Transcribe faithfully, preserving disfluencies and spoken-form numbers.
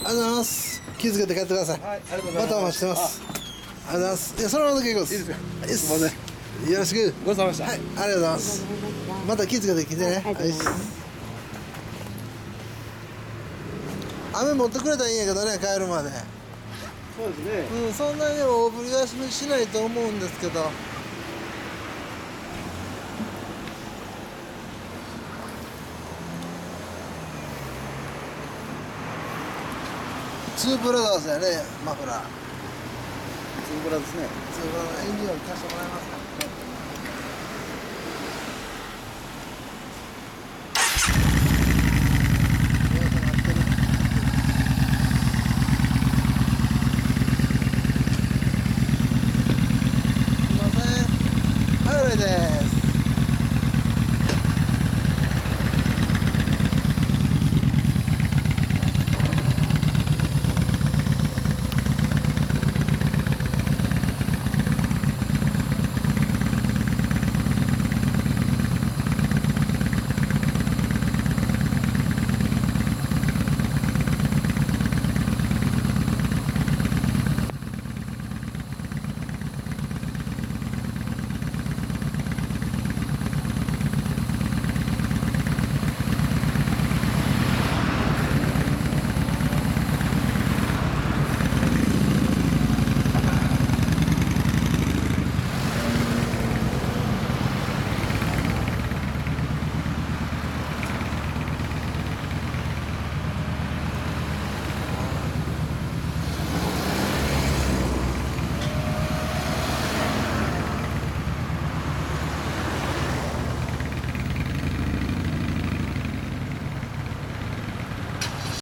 ありがとうございます。気づけて帰ってください。 はい、ありがとうございます。 またお待ちしてます。ありがとうございます。いや、そのままで結構です。 いいですか。 いいです。 すいません。 よろしく。 ごちそうさまでした。 はい、ありがとうございます。また気づけて来てね。はい。雨持ってくれたらいいんやけどね、帰るまで。 そうですね。 うん、そんなに大振り出ししないと思うんですけど。ツーブラザーズやね、マフラー。 ツーブラですね。 ツーブラザーズエンジンを貸してもらえますか。